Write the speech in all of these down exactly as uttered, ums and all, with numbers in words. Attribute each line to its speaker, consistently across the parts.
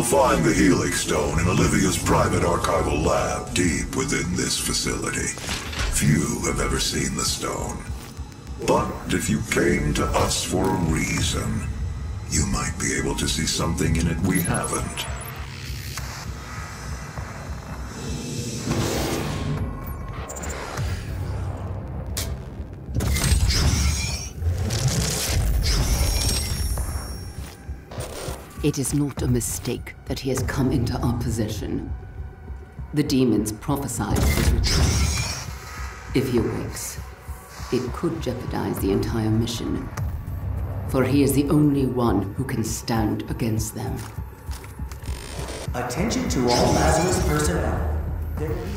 Speaker 1: find the Helix Stone in Olivia's private archival lab deep within this facility. Few have ever seen the stone. But if you came to us for a reason, you might be able to see something in it we haven't.
Speaker 2: It is not a mistake that he has come into our possession. The demons prophesied his return. If he awakes, it could jeopardize the entire mission. For he is the only one who can stand against them.
Speaker 3: Attention to all Lazarus personnel. There will be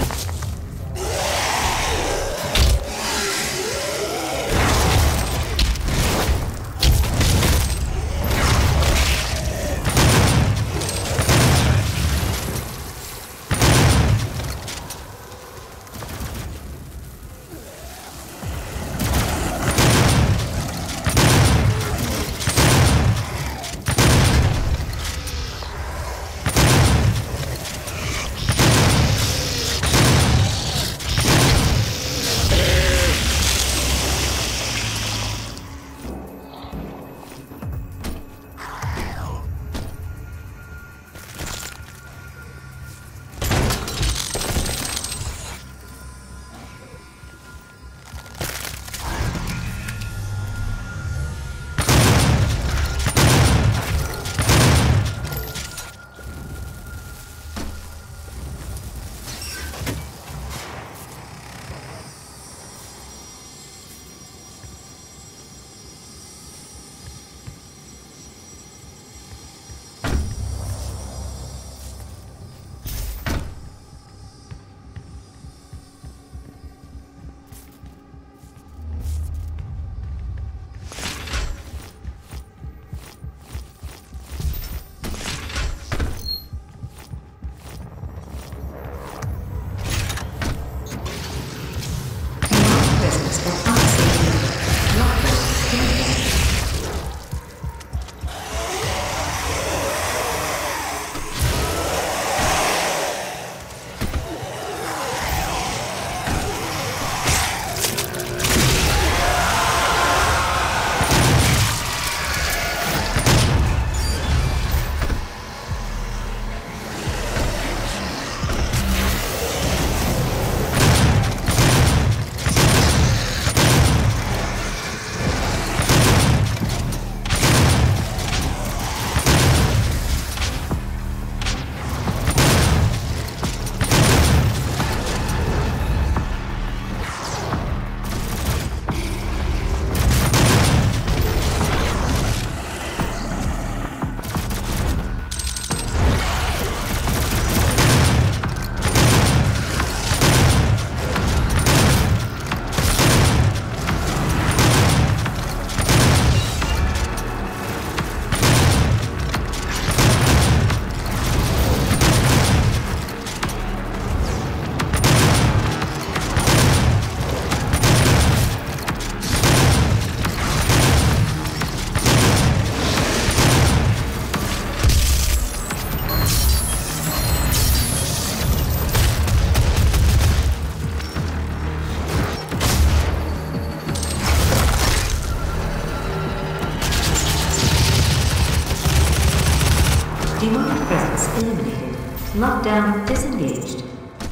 Speaker 4: Demonic presence eliminated. Lockdown disengaged.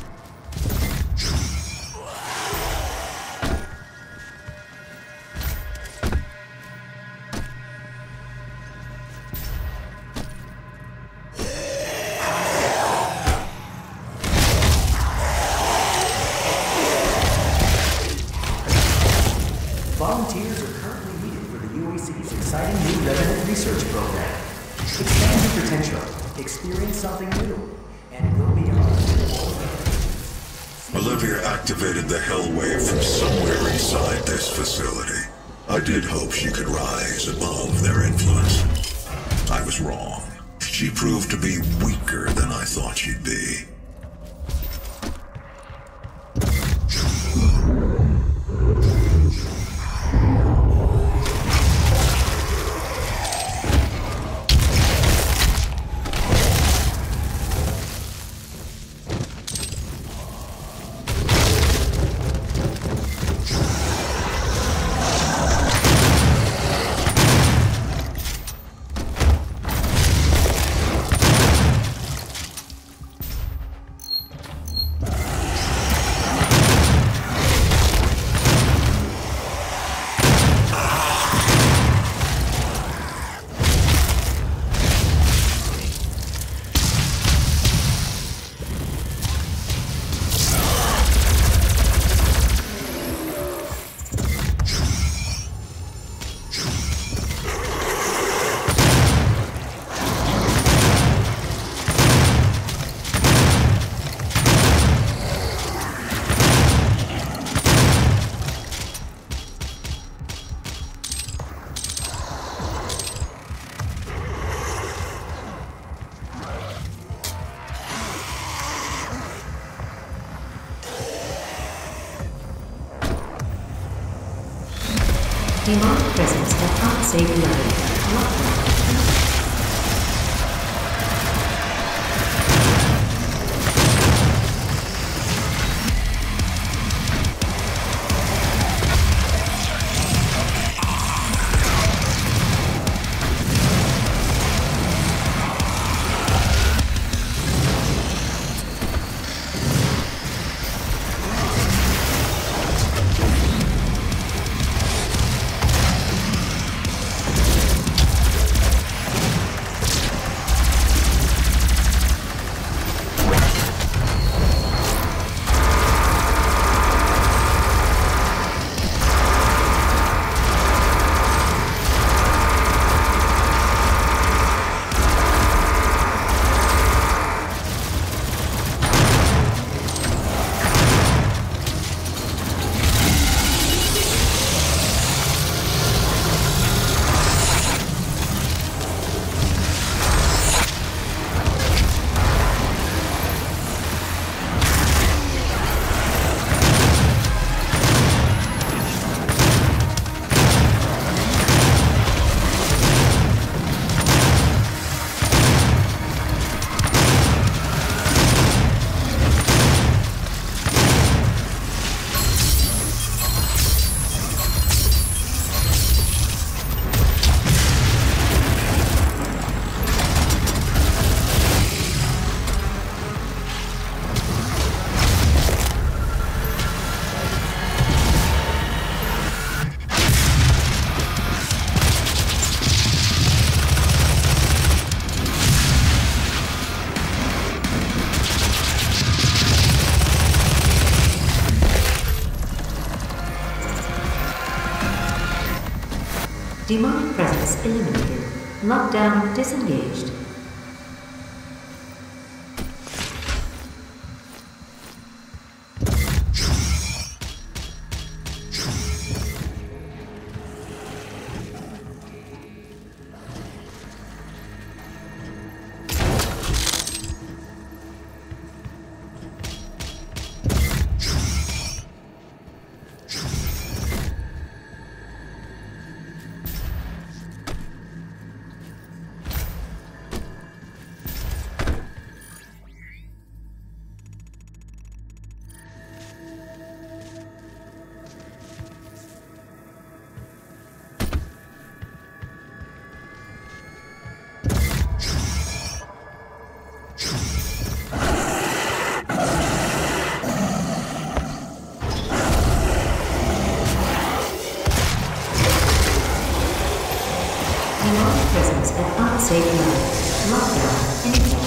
Speaker 3: Volunteers are currently needed for the U A C's exciting new resident research program. Expand your potential, experience something new, and go beyond.
Speaker 1: Olivia activated the Hellwave from somewhere inside this facility. I did hope she could rise above their influence. I was wrong. She proved to be weaker than I thought she'd be.
Speaker 4: Demonic presence at unsafe level. Lockdown. Demonic presence eliminated. Lockdown disengaged. Demonic presence at unsafe level. Lockdown anytime.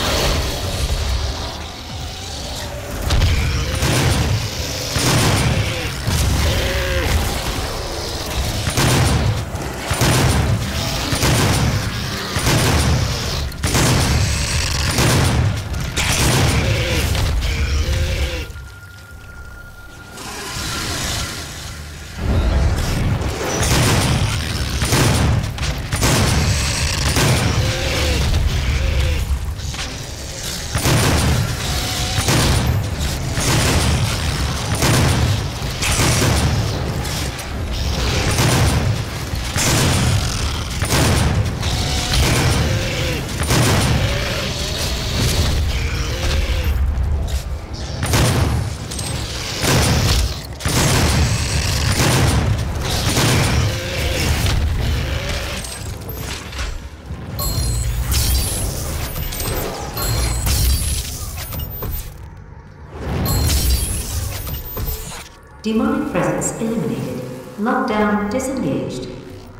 Speaker 4: Demonic presence eliminated. Lockdown disengaged.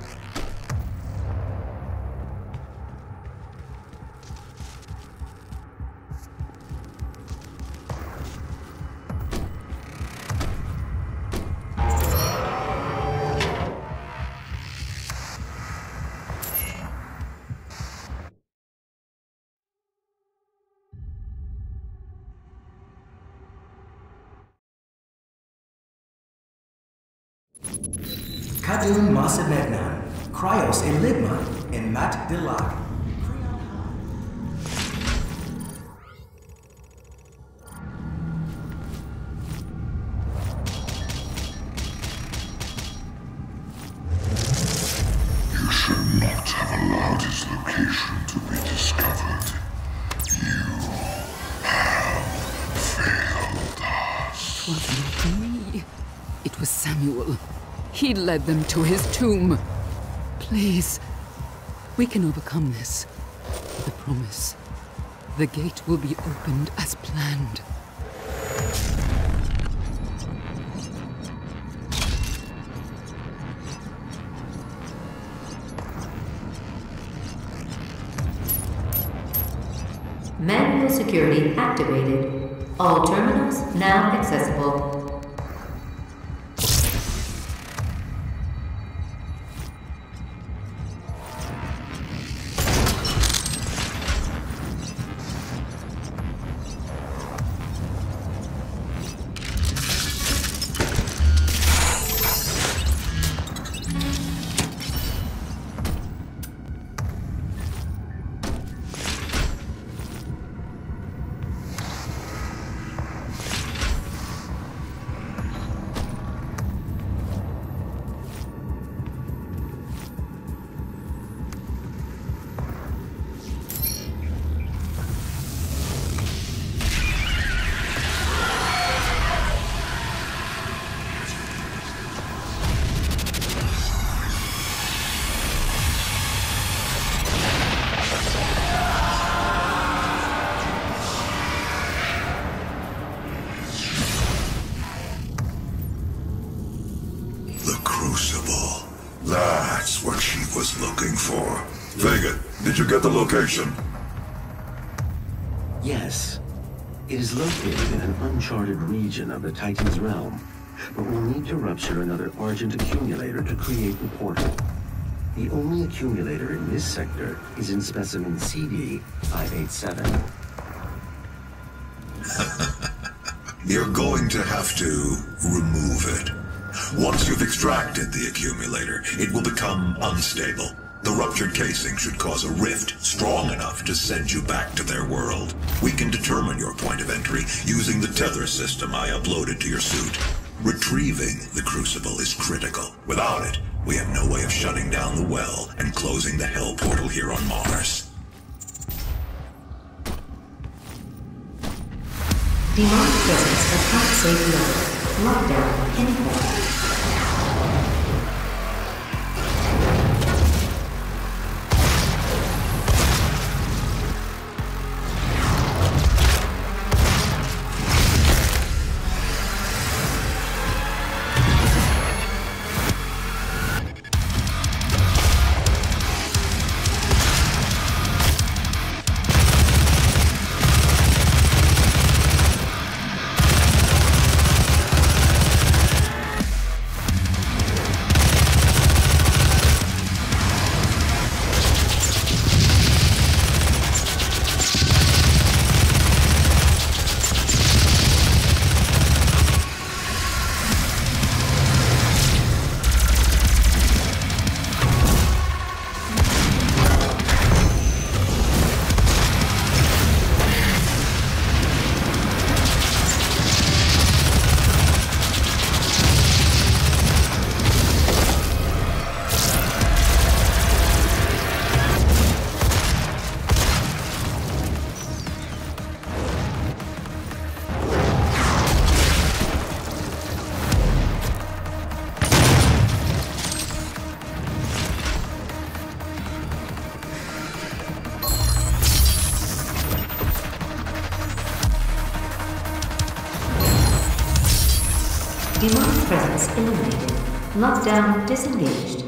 Speaker 3: Kadun Masamegnan, Cryos Enigma, and Matt Delac.
Speaker 2: It was not me. It was Samuel. He led them to his tomb. Please, we can overcome this. I promise. The gate will be opened as planned.
Speaker 4: Manual security activated. All terminals now accessible.
Speaker 1: That's what she was looking for. Vega, did you get the location?
Speaker 5: Yes. It is located in an uncharted region of the Titan's realm, but we'll need to rupture another Argent accumulator to create the portal. The only accumulator in this sector is in specimen C D five eighty-seven.
Speaker 1: You're going to have to remove it. Once you've extracted the accumulator, it will become unstable. The ruptured casing should cause a rift strong enough to send you back to their world. We can determine your point of entry using the tether system I uploaded to your suit. Retrieving the Crucible is critical. Without it, we have no way of shutting down the well and closing the Hell portal here on Mars.
Speaker 4: Demonic presence at top safe level. Lockdown in effect. Demonic presence eliminated. Lockdown disengaged.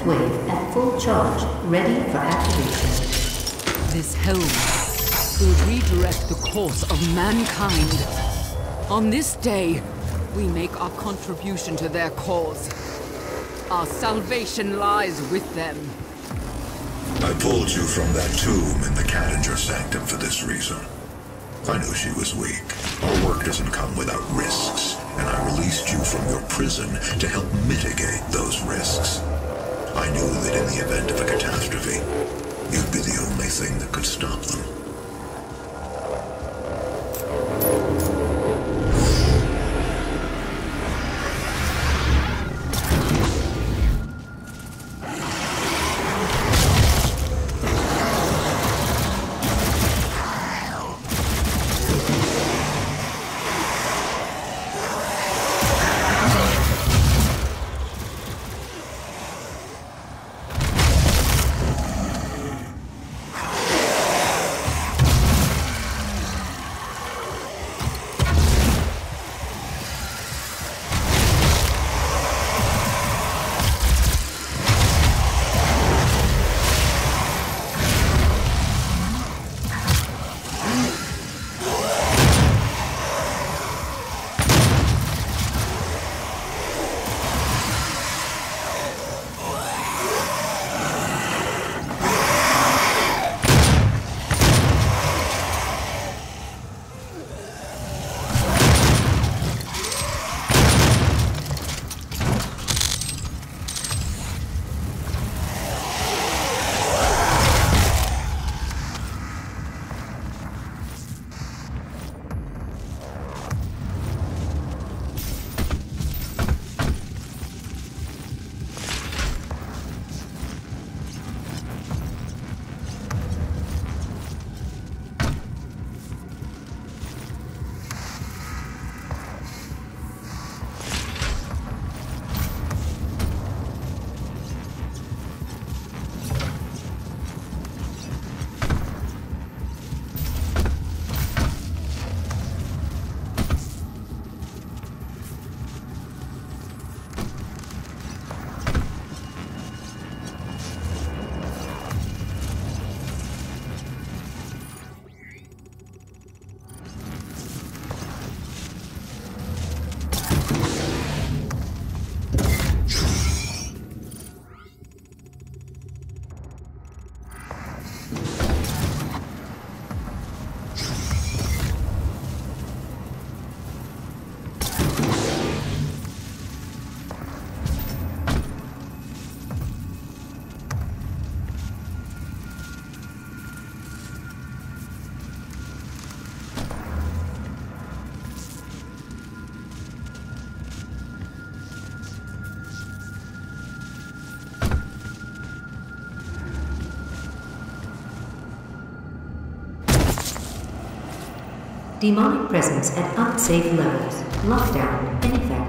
Speaker 4: Access wave at full charge, ready for activation.
Speaker 2: This helm will redirect the course of mankind. On this day, we make our contribution to their cause. Our salvation lies with them.
Speaker 1: I pulled you from that tomb in the Cadinger Sanctum for this reason. I knew she was weak. Our work doesn't come without risks, and I released you from your prison to help mitigate those risks. I knew that in the event of a catastrophe, you'd be the only thing that could stop them.
Speaker 4: Demonic presence at unsafe levels. Lockdown in effect.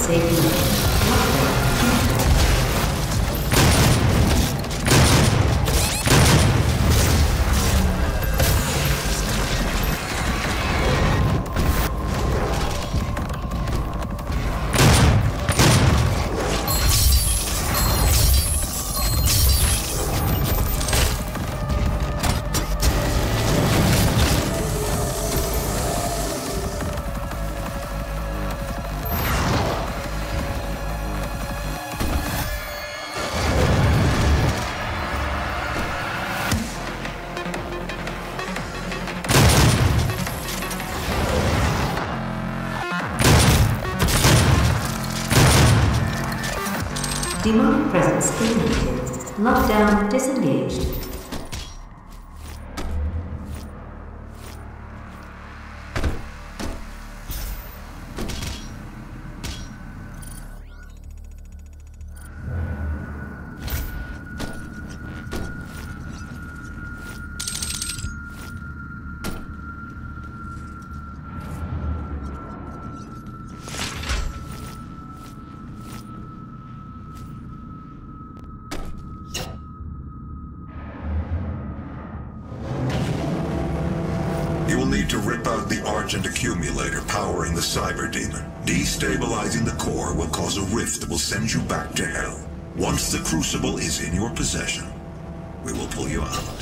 Speaker 4: unsafe levels. Lockdown in effect. Demonic presence eliminated. Lockdown disengaged.
Speaker 1: You will need to rip out the Argent accumulator powering the Cyber Demon. Destabilizing the core will cause a rift that will send you back to Hell. Once the Crucible is in your possession, we will pull you out.